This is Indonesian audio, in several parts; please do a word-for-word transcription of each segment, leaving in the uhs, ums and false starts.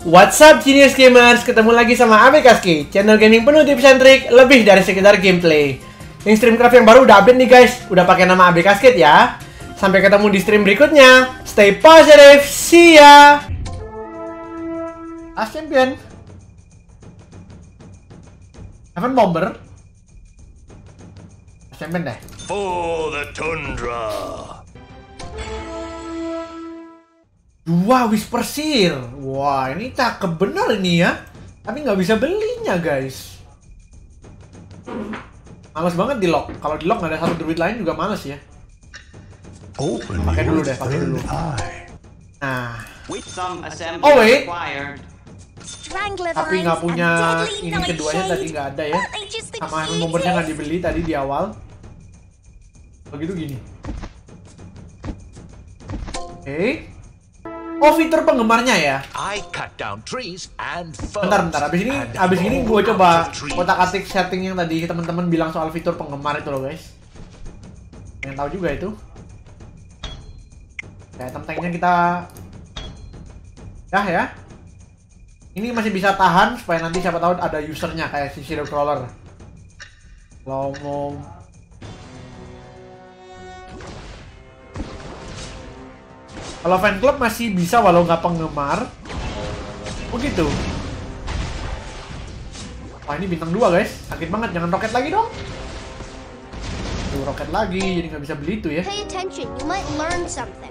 What's up Genius Gamers, ketemu lagi sama Abekaski, channel gaming penuh tips and trik lebih dari sekedar gameplay. Yang Streamcraft yang baru udah update nih guys, udah pakai nama Abekaski ya. Sampai ketemu di stream berikutnya. Stay positive, see ya. As champion. Heaven Bomber. As champion deh. For the tundra. Dua Whisper Seer. Wah, ini cakep bener ini ya. Tapi nggak bisa belinya guys. Males banget di lock. Kalau di lock nggak ada satu druid lain juga males ya. Pakai dulu deh, pakai dulu. Nah. Oh wait. Tapi nggak punya ini keduanya tadi nggak ada ya. Sama nomornya nggak dibeli tadi di awal. Begitu gini. Oke. Okay. Oh, fitur penggemarnya ya. Bentar, bentar. Abis ini, abis ini gue coba otak-atik setting yang tadi teman-teman bilang soal fitur penggemar itu loh guys. Yang tahu juga itu. Ya, item tanknya kita, dah ya. Ini masih bisa tahan supaya nanti siapa tahu ada usernya kayak si Shadow Crawler. Kalau mau Kalau fan club masih bisa walau nggak penggemar. Begitu. Wah, ini bintang dua guys. Sakit banget, jangan roket lagi dong. Tuh, roket lagi, jadi nggak bisa beli itu ya. Pay attention, you might learn something.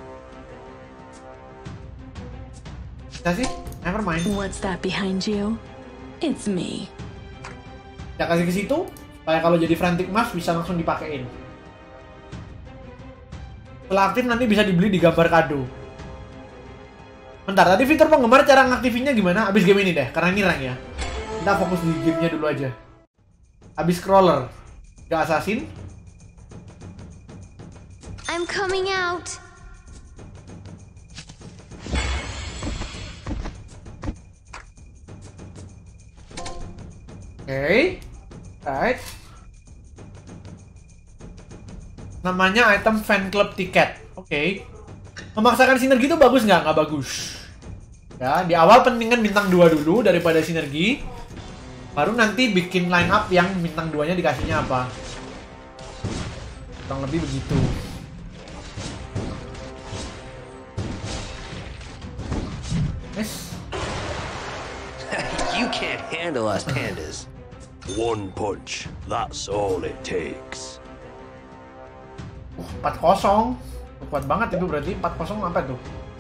Bisa sih? Never mind. What's that behind you? It's me. Ya kasih ke situ, supaya kalau jadi frantic mask bisa langsung dipakein. Setelah aktif nanti bisa dibeli di gambar kado. Bentar, tadi fitur penggemar cara ngaktifinnya gimana? Abis game ini deh, karena ini rank ya. Kita fokus di gamenya dulu aja. Abis scroller, ke assassin. I'm coming out. Oke, okay. Right. Namanya item fan club ticket. Oke. Okay. Memaksakan sinergi itu bagus nggak? Nggak bagus. Ya, di awal pentingan bintang dua dulu daripada sinergi. Baru nanti bikin line up yang bintang dua-nya dikasihnya apa. Kurang lebih begitu. Yes. You can't handle us pandas. One punch, that's all it takes. empat kosong. Kuat banget itu berarti. Empat kosong apa tuh?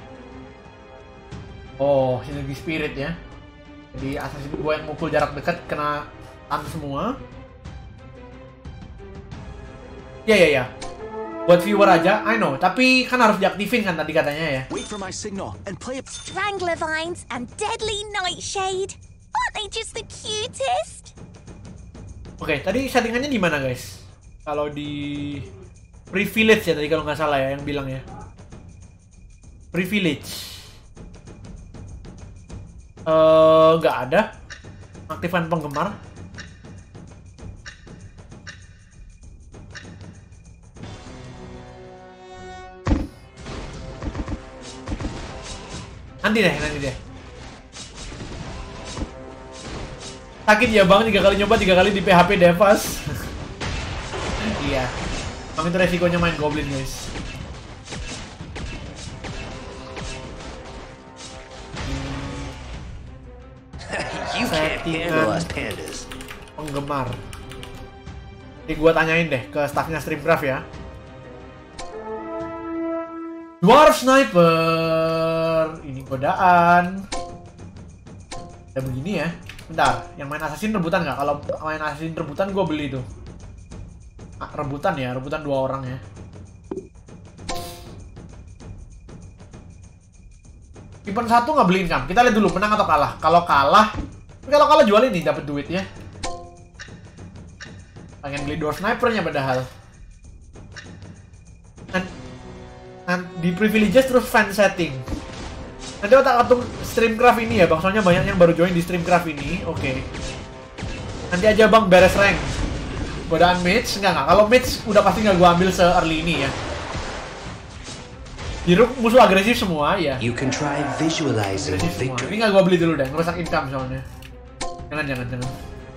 Oh, sinergi spirit ya. Jadi assassin gue yang mukul jarak dekat kena stun semua. Ya ya ya. Buat viewer aja, I know. Tapi kan harus diaktifin kan tadi katanya ya. Wait for my signal and play it. Strangler vines and deadly nightshade. Aren't they just the cutest? Oke, tadi settingannya di mana guys? Kalau di privilege ya tadi kalau nggak salah ya yang bilang ya. Privilege. Eh, nggak ada. Aktifan penggemar. Nanti deh, nanti deh. Sakit ya bang, tiga kali nyoba, tiga kali di P H P Devas. Iya. Emang itu resikonya main Goblin guys. You can't handle us pandas. Penggemar. Jadi gua tanyain deh ke staffnya Streamcraft ya. Dwarf Sniper. Ini godaan. Udah begini ya. Bentar, yang main assassin rebutan nggak? Kalau main assassin rebutan gua beli tuh. Ah, rebutan ya, rebutan dua orang ya. Event satu nggak beliin kan? Kita lihat dulu menang atau kalah. Kalau kalah, kalau kalah jualin nih dapat duit ya. Pengen beli door snipernya padahal. Dan, dan di privileges terus fan setting. Nanti otak-atik Streamcraft ini ya bang, soalnya banyak yang baru join di Streamcraft ini. Oke. Okay. Nanti aja bang beres rank. Godaan mage? Enggak, enggak. Kalau mage udah pasti nggak gua ambil se-early ini ya. Biru musuh agresif semua ya. You can try visualizing Agresif semua. victory. Ini nggak gua beli dulu deh, ngerusak income soalnya. Jangan jangan jangan.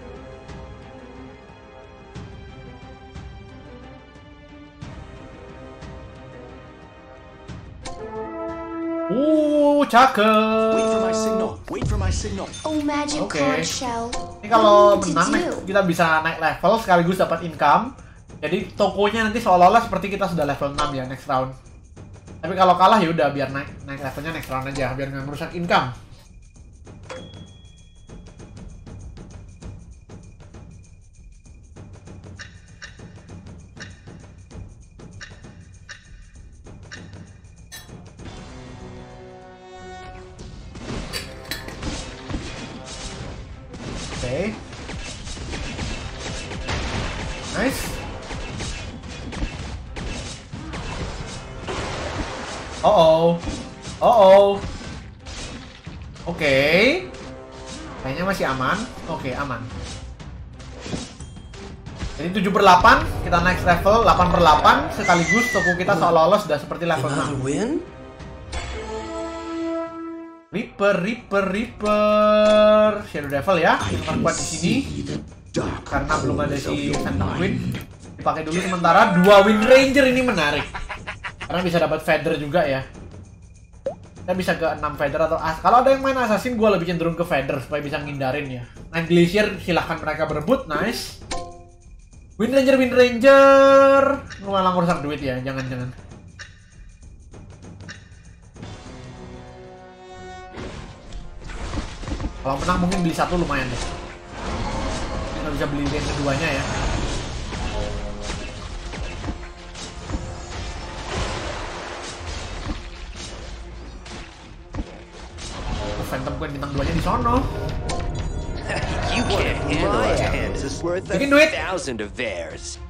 Uh, cakep. Wait for my signal. Wait for my signal. Oh, magic Okay. conch shell. Ini kalau What do you menang need nih, to do? kita bisa naik level sekaligus dapat income. Jadi tokonya nanti seolah-olah seperti kita sudah level enam ya next round. Tapi kalau kalah ya udah biar naik naik levelnya next round aja biar nggak merusak income. Oke. Nice. Oh oh. Oh oh. Oke. Kayaknya masih aman. Oke, aman. Jadi tujuh per delapan, kita next level delapan per delapan sekaligus toko kita seolah-olah sudah seperti level Another enam. win? Reaper, Reaper, Reaper. Shadow Devil ya. Kita kuat di sini. Karena belum ada si Phantom Queen. Dipakai dulu sementara. Dua Wind Ranger ini menarik. Karena bisa dapat feather juga ya. Kita bisa ke enam feather atau as. Kalau ada yang main assassin, gue lebih cenderung ke feather supaya bisa ngindarin ya. Night Glacier silahkan mereka berebut, nice. Wind Ranger, Wind Ranger. Lu malah ngurusak duit ya, jangan-jangan. Kalau menang mungkin beli satu lumayan deh. Ini nggak bisa beli yang keduanya ya. Phantom Queen bintang dua nya di sono. You can't handle our hands is worth a Bikin duit. thousand of theirs.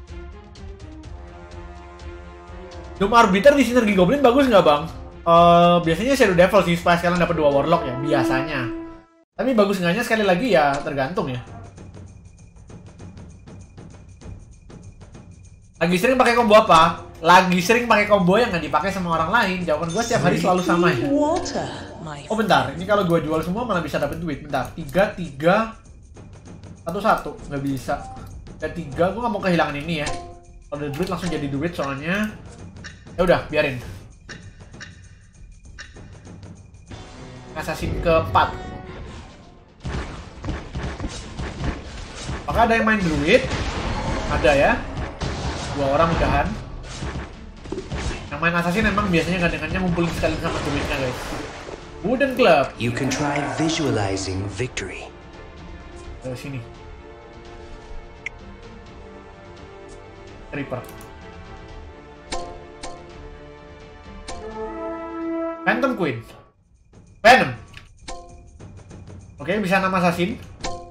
Doom Arbiter di Sinergi Goblin bagus nggak bang? Uh, biasanya Shadow Devil sih supaya sekalian dapat dua Warlock ya biasanya. Tapi bagus nggaknya sekali lagi ya tergantung ya. Lagi sering pakai combo apa? Lagi sering pakai combo yang nggak dipakai sama orang lain. Jawaban gue setiap hari selalu sama ya. Oh bentar, ini kalau gue jual semua malah bisa dapat duit. Bentar, tiga, tiga, satu, satu, nggak bisa. Tiga, tiga, gue nggak mau kehilangan ini ya. Kalau ada duit langsung jadi duit soalnya. Ya udah, biarin. Assassin keempat. Apakah ada yang main druid? Ada ya. Dua orang udahan. Yang main assassin emang biasanya gandengannya ngumpulin sekali sama druidnya guys. Wooden Club. You can try visualizing victory. Dari sini. Reaper. Phantom Queen. Venom. Oke, bisa nama assassin.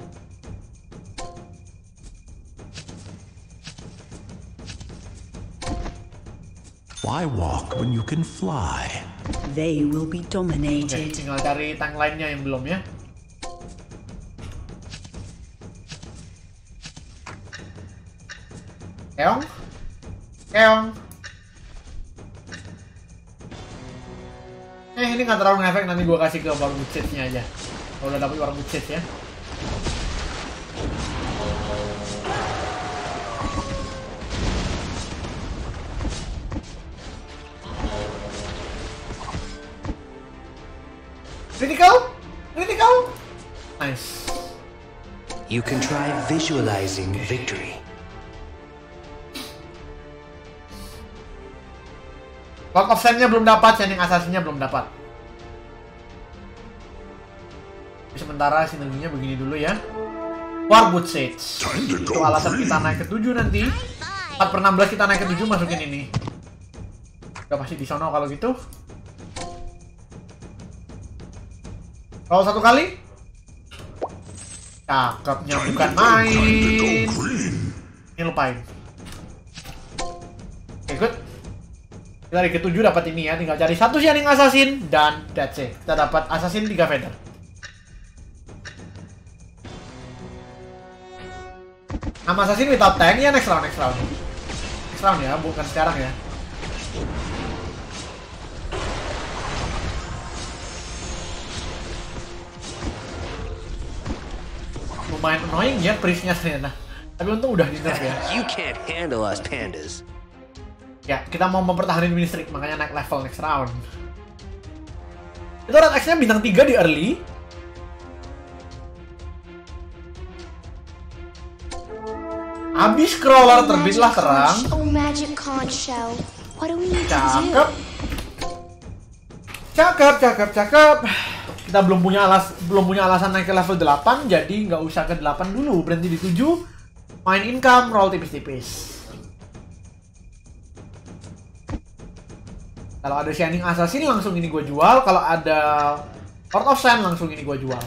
Why walk when you can fly? They will be Oke, dominated. tinggal cari tank lainnya yang belum ya. Keong. Keong. Eh, ini nggak terlalu ngefek, nanti gua kasih ke Warwood Shades-nya aja. Kalau udah dapet Warwood Shades ya. Critical? Critical? Nice. You can try visualizing victory. Lock of Sand-nya belum dapat, Shining Assassin-nya belum dapat. Sementara sinerginya begini dulu ya. Warwood Shades. Itu alasan kita naik ke tujuh nanti. empat per enam belas kita naik ke tujuh, masukin ini. Udah pasti di sono kalau gitu. Kalau satu kali. Cakepnya bukan main. Ini lupain. Oke, good. Kita dari ketujuh dapat ini ya, tinggal cari satu Shining Assassin dan that's it. Kita dapat Assassin tiga feather. Nama Assassin without tank ya next round, next round. Next round ya, bukan sekarang ya. lumayan annoying ya priestnya ternyata. Tapi untung udah di nerf ya. You can't handle us pandas. Ya, kita mau mempertahankan win streak, makanya naik level next round. Itu Red X-nya bintang tiga di early. Abis crawler terbitlah terang. Oh, magic can't show. What do we need to Cakep. do? Cakep, cakep, cakep. Kita belum punya alas belum punya alasan naik ke level delapan, jadi nggak usah ke delapan dulu, berhenti di tujuh. Main income, roll tipis-tipis. Kalau ada Shining Assassin langsung ini gue jual, kalau ada Lord of Sand langsung ini gue jual.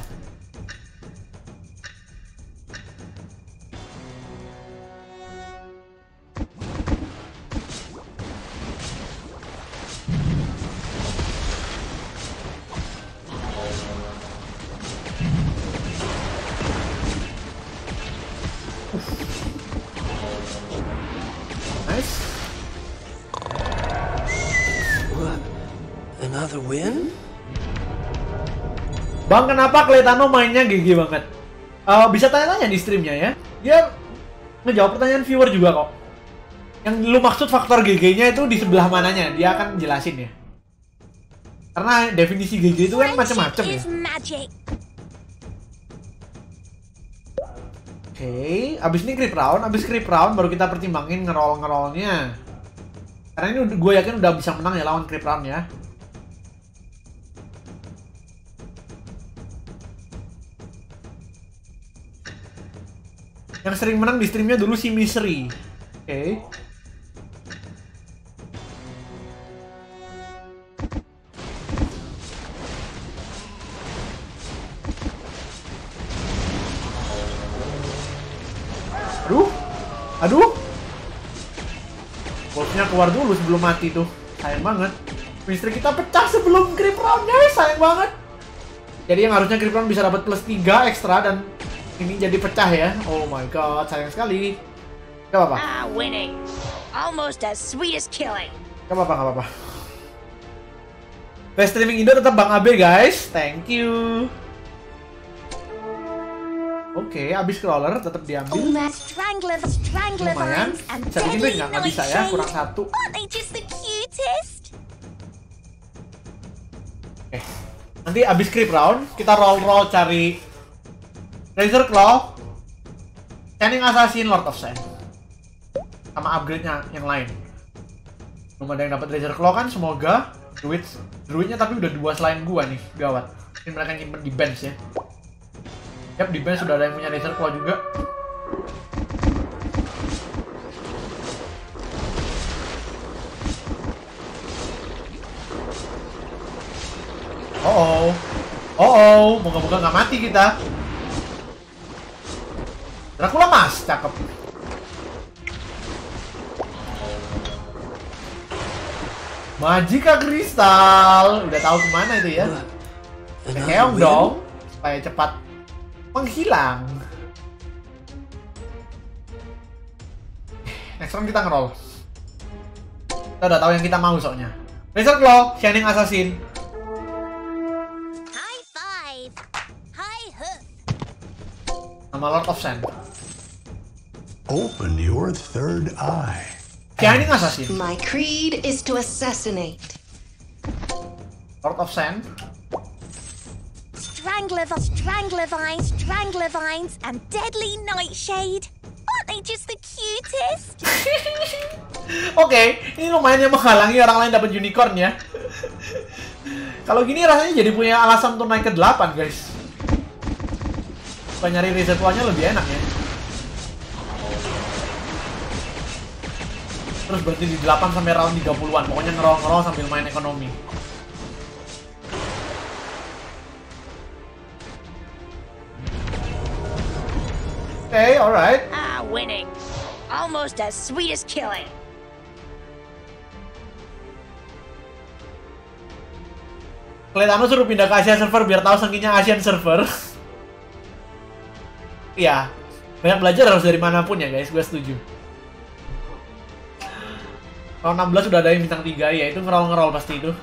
Nice. Another win? Bang, kenapa Claytano mainnya G G banget? Uh, bisa tanya-tanya di streamnya ya. Dia ngejawab pertanyaan viewer juga kok. Yang lu maksud faktor G G-nya itu di sebelah mananya, dia akan jelasin ya. Karena definisi G G itu kan macam-macam ya. Friendship is magic. Oke, okay. Abis ini creep round, abis creep round baru kita pertimbangin ngerol-ngerolnya. Karena ini gue yakin udah bisa menang ya lawan creep round ya. Yang sering menang di streamnya dulu si Misery. Oke. Okay. Aduh. Aduh. Wolfnya keluar dulu sebelum mati tuh. Sayang banget. Misery kita pecah sebelum creep roundnya. Sayang banget. Jadi yang harusnya creep round bisa dapat plus tiga ekstra dan ini jadi pecah ya. Oh my god, sayang sekali. Gak apa-apa. Ah, winning. Almost as sweet as killing. Gak apa-apa, gak apa-apa. Best streaming Indo tetap Bang Abe guys. Thank you. Oke, okay, abis crawler tetap diambil. Oh, man. Strangler, strangler Lumayan. vines and Bisa bikin deadly duit nggak? Nggak bisa ya, kurang satu. Aren't they just the cutest? Oke. Okay. Nanti abis creep round, kita roll-roll cari Razor Claw, Shining Assassin, Lord of Sand. Sama upgrade-nya yang lain. Belum ada yang dapat Razor Claw kan, semoga. Druid, Druidnya tapi udah dua selain gua nih, gawat. Mungkin mereka nyimpen di bench ya. Yap, di bench sudah ada yang punya Razor Claw juga. Oh oh, oh oh, moga-moga nggak mati kita. Dracula mas, cakep. Magika Kristal, udah tahu kemana itu ya? Keong dong, supaya cepat menghilang. Next round kita ngeroll. Kita udah tahu yang kita mau soalnya. Razor Claw, Shining Assassin. High five. High hook. Sama Lord of Sand. Open your third eye. Shining Assassin. My creed is to assassinate. Lord of Sand. Strangler, strangler vines, strangler vines, and deadly nightshade. Aren't they just the cutest? Oke, okay, ini lumayan yang menghalangi orang lain dapat unicorn ya. Kalau gini rasanya jadi punya alasan untuk naik ke delapan guys. Supaya nyari reset nya lebih enak ya. Terus berarti di delapan sampai round tiga puluhan. Pokoknya ngerol-ngerol sambil main ekonomi. Oke, okay, alright. Ah, winning. Almost as sweet as killing. Claytano suruh pindah ke Asia server biar tahu saking Asian server. Iya, banyak belajar harus dari manapun ya guys, gue setuju. Kalau enam belas udah ada yang bintang tiga ya, itu ngerol-ngerol pasti itu.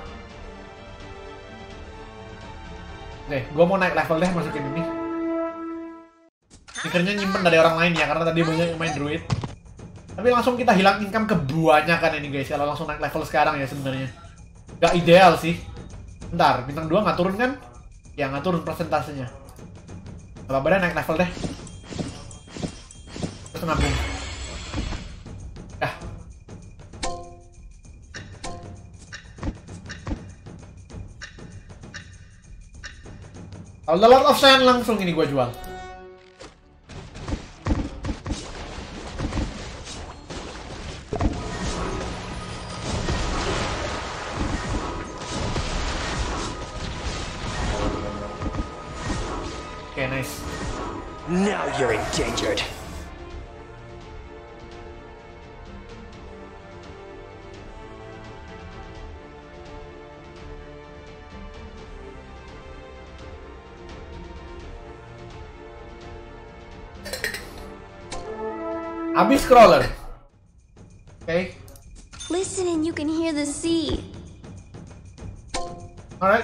Oke, gue mau naik level deh masukin ini. Sneakernya nyimpen dari orang lain ya, karena tadi banyak yang main druid. Tapi langsung kita hilang income kebanyakan ini guys, kalau langsung naik level sekarang ya sebenarnya. Gak ideal sih. Bentar, bintang dua nggak turun kan? Ya nggak turun persentasenya. Gak apa-apa deh, naik level deh. Terus nabung. Dah. Kalau The Lord of Sand langsung ini gua jual. Oke, okay, nice. Now you're endangered. Abis scroller. Oke. Okay. Listen and you can hear the sea. Alright.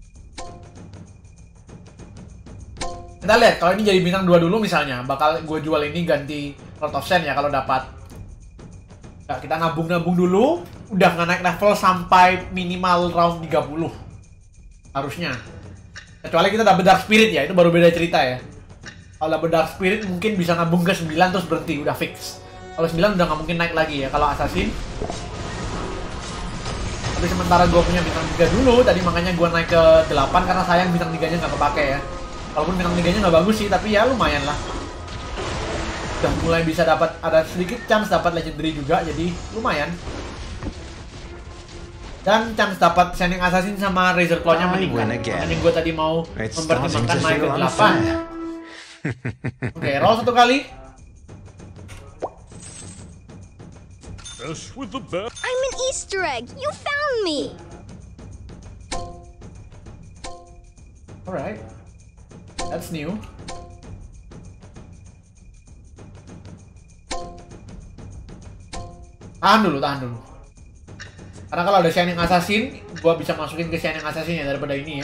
Kita lihat kalau ini jadi bintang dua dulu misalnya, bakal gue jual ini ganti Lord of Sand ya kalau dapat. Nah, kita nabung-nabung dulu, udah nggak naik level sampai minimal round tiga puluh. Harusnya. Kecuali kita dapet Dark Spirit ya, itu baru beda cerita ya. Kalau dapet Dark Spirit mungkin bisa nabung ke sembilan terus berhenti, udah fix. Kalau sembilan udah nggak mungkin naik lagi ya kalau Assassin. Tapi sementara gue punya bintang tiga dulu, tadi makanya gue naik ke delapan karena sayang bintang tiga nya nggak kepake ya. Walaupun bintang tiga nya nggak bagus sih, tapi ya lumayan lah. Udah mulai bisa dapat, ada sedikit chance dapat legendary juga, jadi lumayan. Dan chance dapat Shining Assassin sama Razor Claw-nya meningkat. Makanya gue tadi mau mempertimbangkan naik ke delapan. Oke, okay, roll satu kali. I'm an Easter egg. You found me. Alright, that's new. Tahan dulu, tahan dulu. Karena kalau ada Shining Assassin, gua bisa masukin ke Shining Assassin ya daripada ini ya.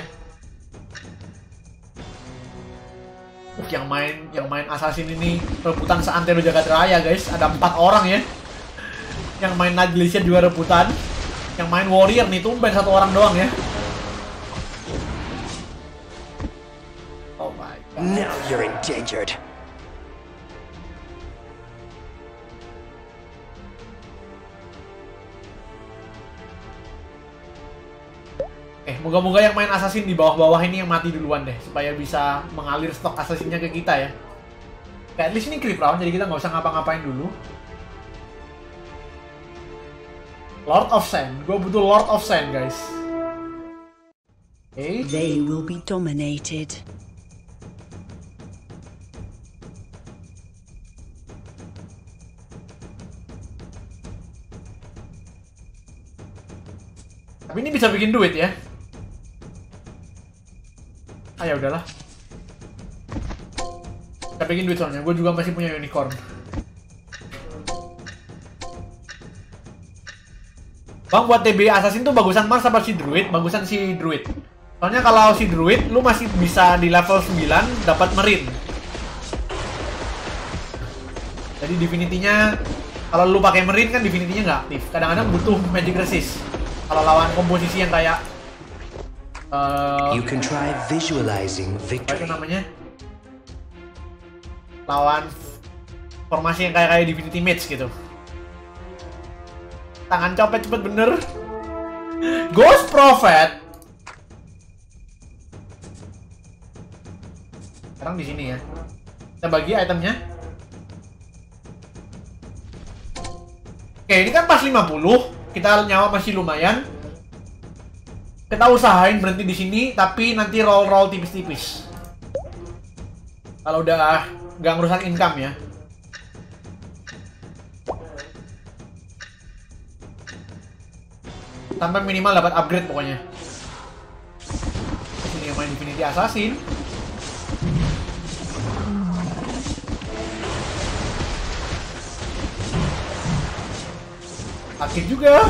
Uh, yang main yang main Assassin ini rebutan seantero jagat raya guys. Ada empat orang ya. Yang main Night Glacier juga rebutan. Yang main Warrior nih tumben satu orang doang ya. Oh my god. Now you're endangered. Eh, moga-moga yang main Assassin di bawah-bawah ini yang mati duluan deh, supaya bisa mengalir stok Assassinnya ke kita ya. Kayak at least ini creep round, jadi kita nggak usah ngapa-ngapain dulu. Lord of Sand, gue butuh Lord of Sand guys. Oke. Okay. They will be dominated. Tapi ini bisa bikin duit ya. Ah ya udahlah. Kita bikin duit soalnya. Gue juga masih punya unicorn. Bang, buat T B Assassin tuh bagusan Mars apa si Druid? Bagusan si Druid. Soalnya kalau si Druid, lu masih bisa di level sembilan dapat Marine. Jadi Divinity-nya, kalau lu pakai Marine kan Divinity-nya nggak aktif. Kadang-kadang butuh Magic Resist. Kalau lawan komposisi yang kayak uh, You can try visualizing apa victory. itu namanya? Lawan formasi yang kayak kayak Divinity Mage gitu. Tangan copet cepet bener. Ghost Prophet. Sekarang di sini ya. Kita bagi itemnya. Oke, ini kan pas lima puluh. Kita nyawa masih lumayan. Kita usahain berhenti di sini, tapi nanti roll-roll tipis-tipis. Kalau udah nggak ngerusak income ya. Sampai minimal dapat upgrade pokoknya. Ini yang main Divinity Assassin. Sakit juga.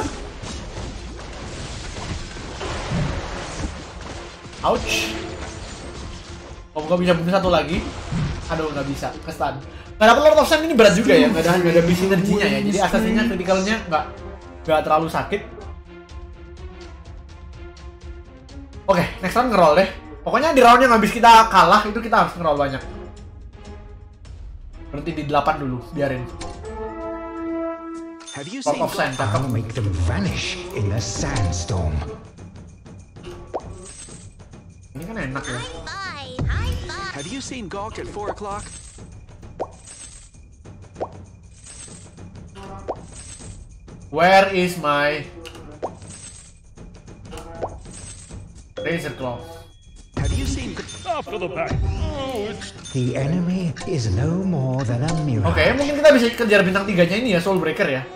Ouch. Semoga bisa bunuh satu lagi. Aduh, nggak bisa. Kestan. Nggak dapet Lord of Sands ini berat juga ya. Nggak ada, nggak ada base energinya ya. Jadi assassinnya, kritikalnya nggak nggak terlalu sakit. Oke, okay, next round ngeroll deh. Pokoknya di round yang habis kita kalah, itu kita harus ngeroll banyak. Berhenti di delapan dulu, biarin. Lord of Sands, cakep. I'll make them vanish in the sandstorm. Ini kan enak ya. Have you seen Gawk at four o'clock? Where is my Razor Claw? Have you seen After the back? Oh, it's... The enemy is no more than a mirror. Oke, okay, mungkin kita bisa kejar bintang tiganya ini ya, Soulbreaker ya.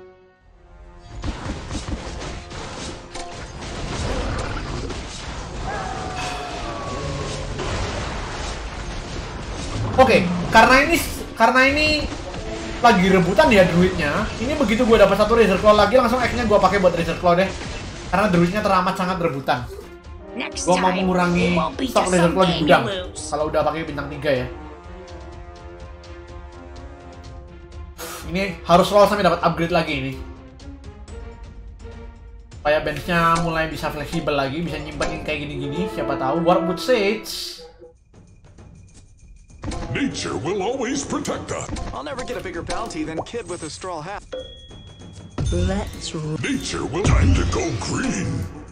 Oke, okay, karena ini karena ini lagi rebutan ya druidnya. Ini begitu gue dapat satu Razor Claw lagi, langsung X-nya gue pakai buat Razor Claw deh. Karena druidnya teramat sangat rebutan. Gue mau mengurangi stok Razor Claw di gudang kalau udah pakai bintang tiga ya. Ini harus roll sampai dapat upgrade lagi ini. Supaya benchnya mulai bisa fleksibel lagi, bisa nyimpenin kayak gini-gini. Siapa tahu Warpwood Sage. Nature will always protect us. I'll never get a bigger bounty than Kid with a straw hat. Let's Nature will time to go green.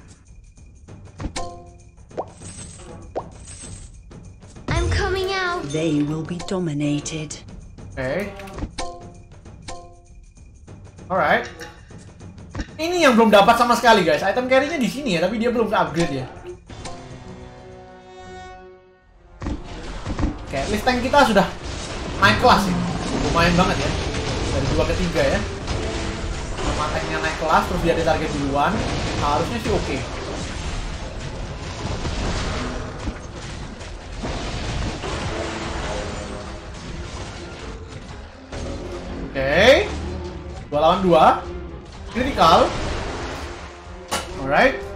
I'm coming out. They will be dominated. Oke. Okay. Alright. Ini yang belum dapat sama sekali guys. Item carry-nya di sini ya, tapi dia belum ke-upgrade ya. Oke, okay, list tank kita sudah naik kelas ya. Lumayan banget ya. Dari dua ke tiga ya. Nama tanknya naik kelas, terus dia di target duluan. Harusnya sih oke. Okay. Oke. Okay. Dua lawan dua. Critical. Alright.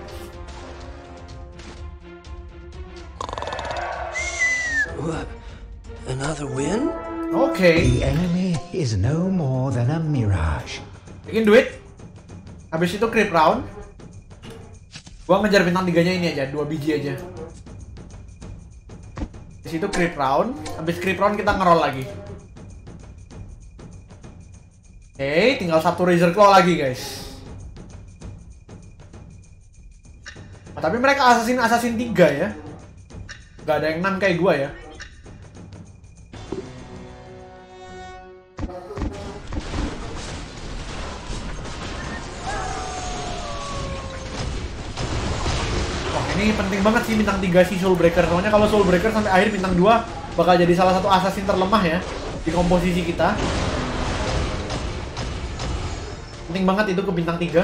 What? Another win? Oke. Okay. The enemy is no more than a mirage. Bikin duit. Habis itu creep round. Gua ngejar bintang tiganya ini aja, dua biji aja. Habis itu creep round. Habis creep round kita ngeroll lagi. Oke, okay, tinggal satu Razor Claw lagi guys. Nah, tapi mereka assassin-assassin tiga ya. Gak ada yang enam kayak gua ya. Ini penting banget sih bintang tiga si Soulbreaker. Soalnya kalau Soulbreaker sampai akhir bintang dua bakal jadi salah satu assassin terlemah ya di komposisi kita. Penting banget itu ke bintang tiga.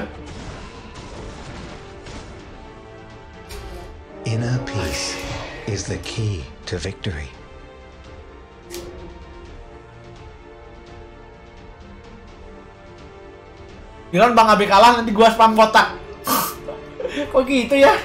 Inner peace is the key to victory. Giliran Bang Abe kalah nanti gua spam kotak. Kok gitu ya?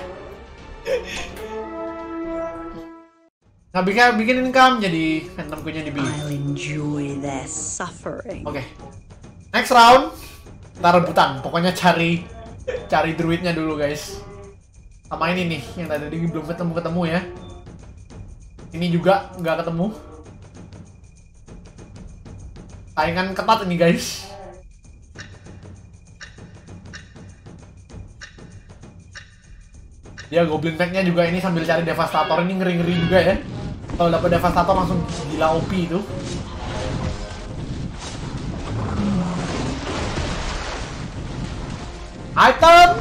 Nah, bikin bikin income jadi Phantom Queen-nya di beli. I'll enjoy their suffering. Oke. Okay. Next round kita rebutan. Pokoknya cari cari druidnya dulu, guys. Sama ini nih yang tadi belum ketemu-ketemu ya. Ini juga nggak ketemu. Saingan ketat ini, guys. Ya, Goblin Pack-nya juga ini sambil cari Devastator, ini ngeri-ngeri juga ya. Kalau dapat Devastator langsung gila O P itu. Item!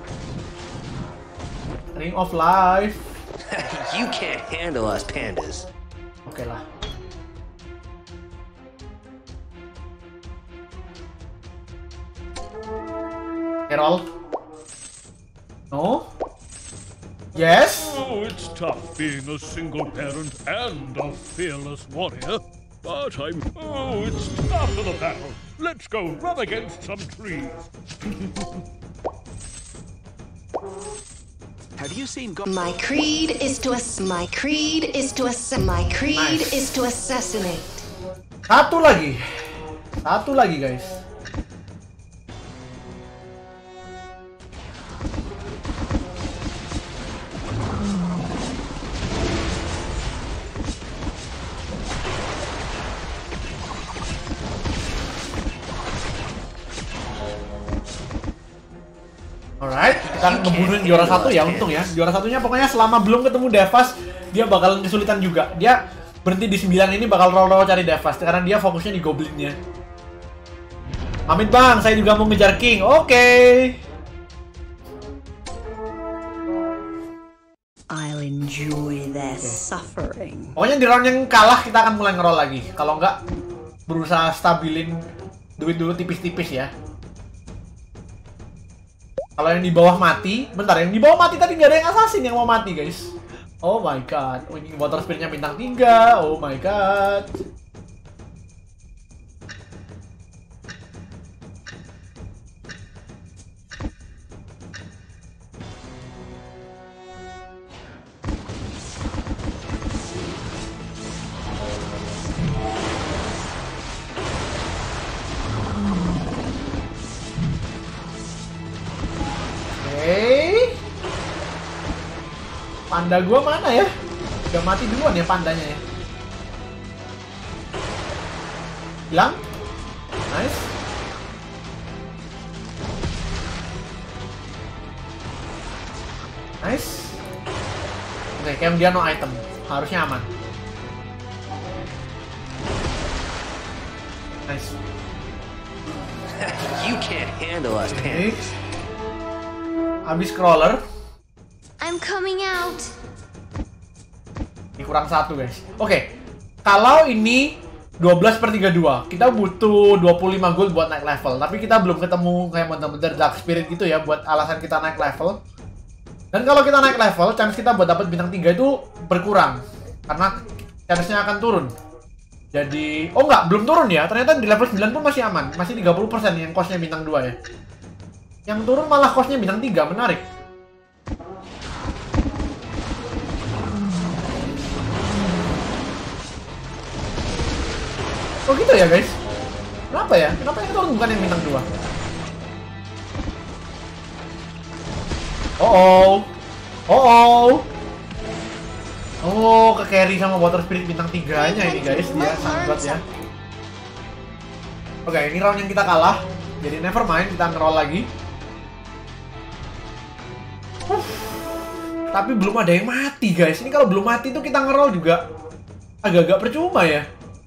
Ring of Life. You can't handle us pandas. Oke lah. Herald. No. Yes? Oh, it's tough being a single parent and a fearless warrior. But I'm... Oh, it's after the battle. Let's go run against some trees. Have you seen Go My creed is to ass my creed is to ass my creed Nice. is to assassinate. Satu lagi. Satu lagi, guys. Alright, kita ngebunuhin juara satu ya, untung ya. Juara satunya pokoknya selama belum ketemu Devas, dia bakalan kesulitan juga. Dia berhenti di sembilan ini bakal roll-roll cari Devas, karena dia fokusnya di Goblinnya. Amit bang, saya juga mau ngejar King. Oke. Okay. I'll enjoy their suffering. Pokoknya di round yang kalah kita akan mulai ngeroll lagi. Kalau enggak, berusaha stabilin duit dulu tipis-tipis ya. Kalau yang di bawah mati, bentar, yang di bawah mati tadi nggak ada yang assassin yang mau mati, guys. Oh my god, oh, ini water spiritnya bintang tiga, oh my god. Panda gua mana ya? Udah mati duluan ya pandanya ya. Hilang? Nice. Nice. Oke, kayak dia no item. Harusnya aman. Nice. You can't handle us, Okay. pandas. Habis crawler. I'm coming out. Ini kurang satu, guys. Oke, kalau ini dua belas per tiga puluh dua, kita butuh dua puluh lima gold buat naik level. Tapi kita belum ketemu kayak bener-bener Dark Spirit gitu ya, buat alasan kita naik level. Dan kalau kita naik level, chance kita buat dapat bintang tiga itu berkurang. Karena chance-nya akan turun. Jadi, oh enggak, belum turun ya. Ternyata di level sembilan pun masih aman. Masih tiga puluh persen yang cost-nya bintang dua ya. Yang turun malah cost-nya bintang tiga, menarik. Oh gitu ya, guys? Kenapa ya? Kenapa yang turun bukan yang bintang dua? Oh oh. Oh oh. Oh, ke carry sama water spirit bintang tiga-nya ini, guys. Dia sangat ya. Oke, ini round yang kita kalah. Jadi never mind, kita nge-roll lagi. Uh, tapi belum ada yang mati, guys. Ini kalau belum mati tuh kita nge-roll juga agak-agak percuma ya.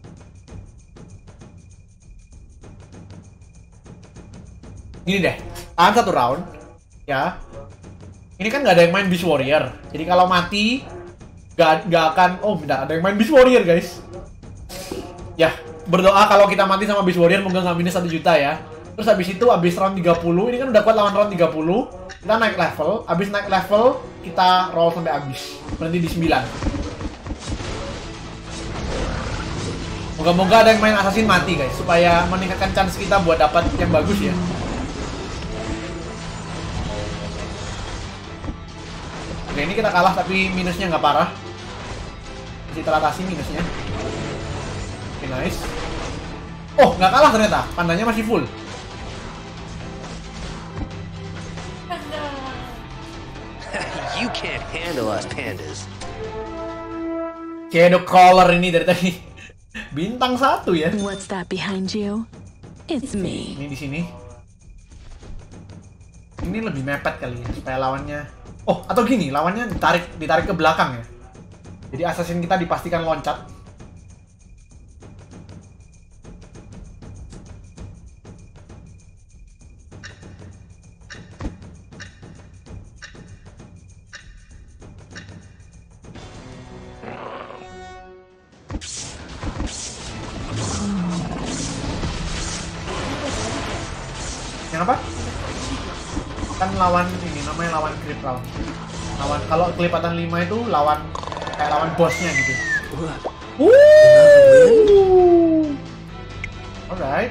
Gini deh, tahan satu round, ya. Ini kan nggak ada yang main Beast Warrior, jadi kalau mati nggak nggak akan. Oh, bentar, ada yang main Beast Warrior, guys. Ya, berdoa kalau kita mati sama Beast Warrior moga nggak minus satu juta ya. Terus habis itu habis round tiga puluh, ini kan udah kuat lawan round tiga puluh, kita naik level. Habis naik level kita roll sampai habis, berhenti di sembilan. Moga-moga ada yang main assassin mati, guys, supaya meningkatkan chance kita buat dapat yang bagus ya. Oke, ini kita kalah tapi minusnya nggak parah. Masih teratasi minusnya. Oke, nice. Oh, nggak kalah ternyata. Pandanya masih full. You can't handle us, pandas. Shadow Crawler ini dari tadi. Bintang satu ya. What's that behind you? It's me. Ini di sini. Ini lebih mepet kali ya, supaya lawannya. Oh, atau gini, lawannya ditarik ditarik ke belakang ya. Jadi assassin kita dipastikan loncat. Yang apa? Kan lawan ini namanya lawan creep round. Lawan kalau kelipatan lima itu lawan kayak lawan bosnya gitu. Wuh. Alright.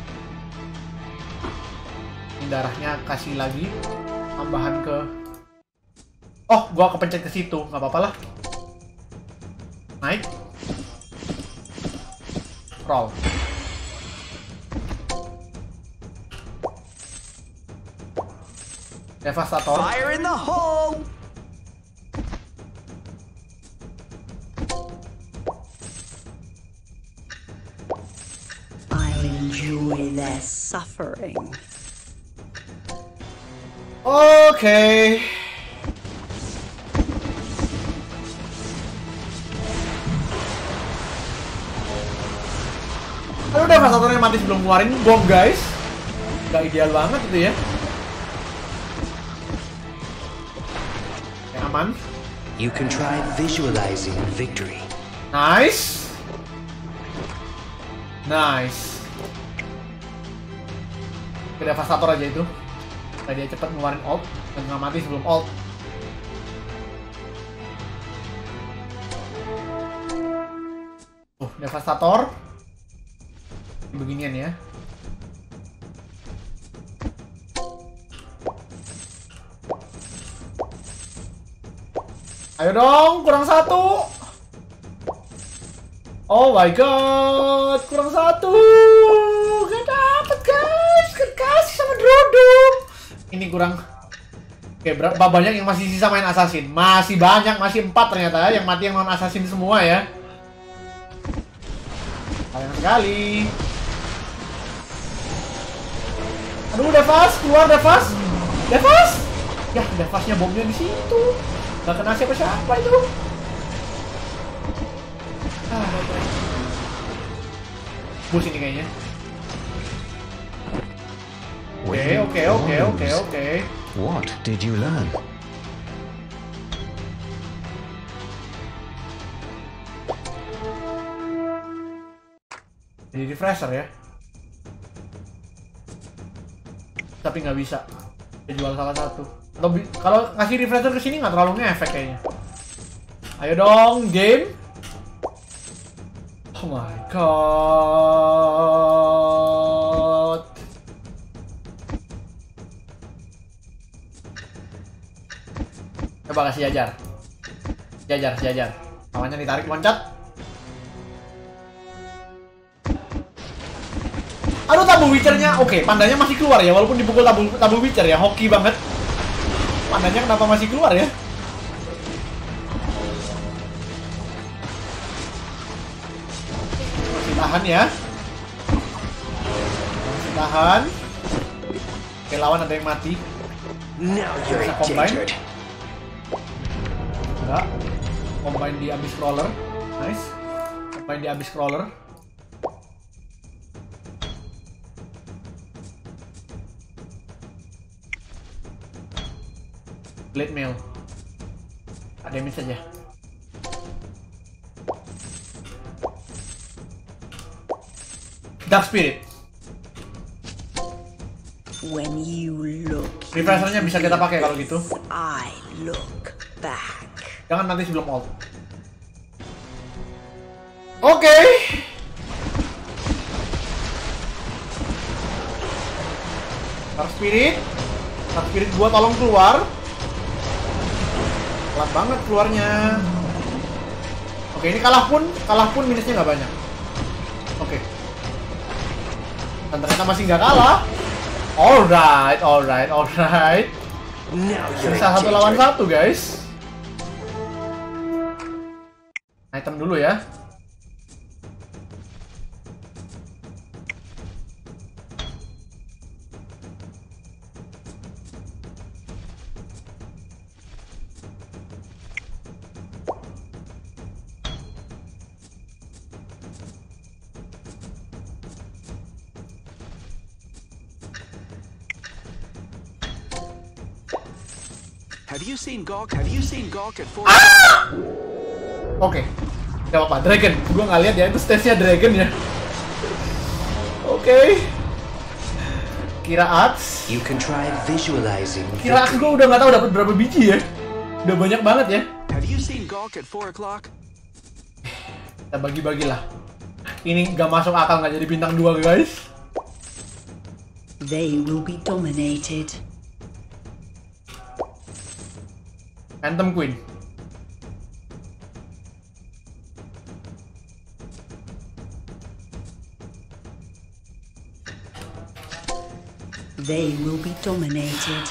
Ini darahnya kasih lagi tambahan ke Oh, gua kepencet ke situ, nggak apa-apa lah. Naik. Roll. Devastator. Fire in the hole! I'll enjoy their suffering. Oke. Aduh, Devastatornya mati sebelum ngeluarin bom, guys. Gak ideal banget itu ya. Yang aman. You can try visualizing victory. Nice. Nice. Ke Devastator aja itu. Supaya dia cepet ngeluarin ult dan nggak mati sebelum ult. Uh, Devastator. Beginian ya. Ayo dong, kurang satu. Oh my god, kurang satu. Gak dapet guys, kekasih sama Drodom. Ini kurang. Oke, berapa banyak yang masih sisa main assassin? Masih banyak, masih empat ternyata yang mati yang non assassin semua ya. Sayang sekali. Aduh, Devas, keluar Devas. Devas. Ya, Devasnya bomnya di situ. Gak kena siapa-siapa itu. Ah. Bus ini kayaknya. Oke, oke, oke, oke, oke. What did you learn? Jadi refresher ya. Tapi nggak bisa. Dia jual salah satu. Atau kalau ngasih refresher ke sini nggak terlalu ngefek kayaknya. Ayo dong, game. Oh my god. Coba kasih jajar. Jajar, jajar. Lawannya ditarik loncat. Aduh, tabu Witcher-nya. Oke, pandanya masih keluar ya, walaupun dipukul tabu, tabu Witcher ya. Hoki banget. Pandanya kenapa masih keluar ya? Masih tahan ya. Masih tahan. Oke, lawan ada yang mati. Now you're Bisa combine. endangered. Enggak. Combine di Abyss Crawler. Nice. Combine di Abyss Crawler. Blade Mail. Ada damage saja. Dark Spirit. When you look, Refreshernya bisa kita pakai kalau gitu. I look back. Jangan nanti sebelum ult. Oke. Okay. Dark Spirit. Dark Spirit gua tolong keluar. Pelan banget keluarnya. Oke, ini kalah pun, kalah pun minusnya nggak banyak. Oke. Dan ternyata masih nggak kalah. Alright, alright, alright. Sisa satu lawan satu, guys. Item dulu ya. Have you seen Gawk? Have you seen Gawk at four? Ah! Oke, okay. Gak apa-apa, Dragon. Gue nggak lihat ya, itu stage-nya Dragon ya. Oke. Okay. Kira Ats. You can try visualizing. Kira Ats gue udah nggak tahu dapat berapa biji ya. Udah banyak banget ya. Have you seen Gawk at four o'clock? Kita bagi-bagilah. Ini nggak masuk akal nggak jadi bintang dua, guys. They will be dominated. Phantom Queen. They will be dominated.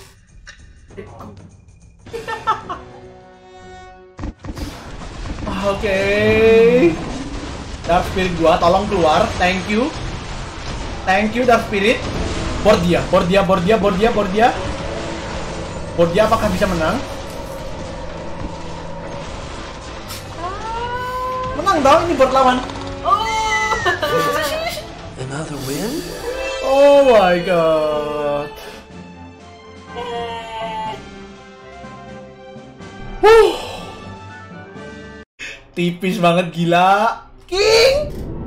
Oke. Okay. Dark Spirit gua tolong keluar. Thank you. Thank you Dark Spirit. Board dia, board dia, board dia, board dia, board dia. Board dia apakah bisa menang? Menang dong ini board lawan. Oh. Another win? Oh my god. Huh. Tipis banget gila. King.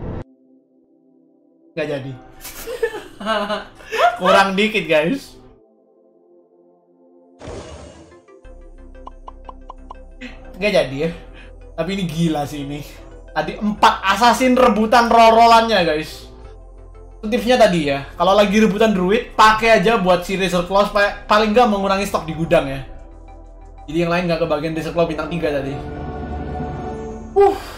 Gak jadi. Kurang dikit guys. Gak jadi ya. Tapi ini gila sih ini. Tadi empat assassin rebutan roll-rollannya guys. Tipsnya tadi ya, kalau lagi rebutan druid, pakai aja buat si Razor Claw supaya paling nggak mengurangi stok di gudang ya. Jadi yang lain nggak kebagian Razor Claw bintang tiga tadi. Uh.